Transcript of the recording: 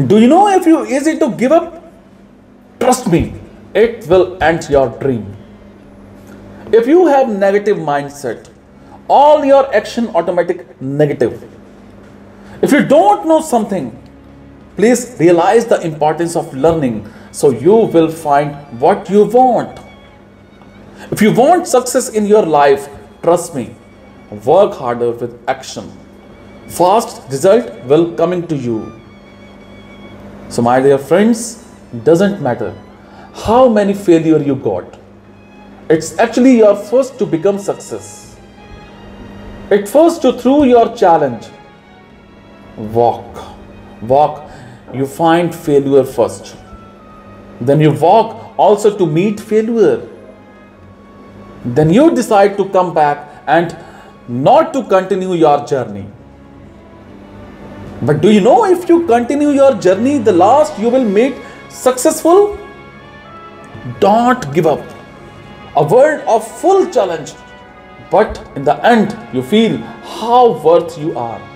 Do you know if you easy to give up? Trust me, it will end your dream. If you have negative mindset, all your action automatic negative. If you don't know something, please realize the importance of learning so you will find what you want. If you want success in your life, trust me, work harder with action. Fast result will coming to you. So my dear friends, doesn't matter how many failure you got. It's actually your first to become success. It first to through your challenge. Walk. You find failure first. Then you walk also to meet failure. Then you decide to come back and not to continue your journey. But do you know if you continue your journey, the last you will make successful? Don't give up. A world of full challenge. But in the end, you feel how worth you are.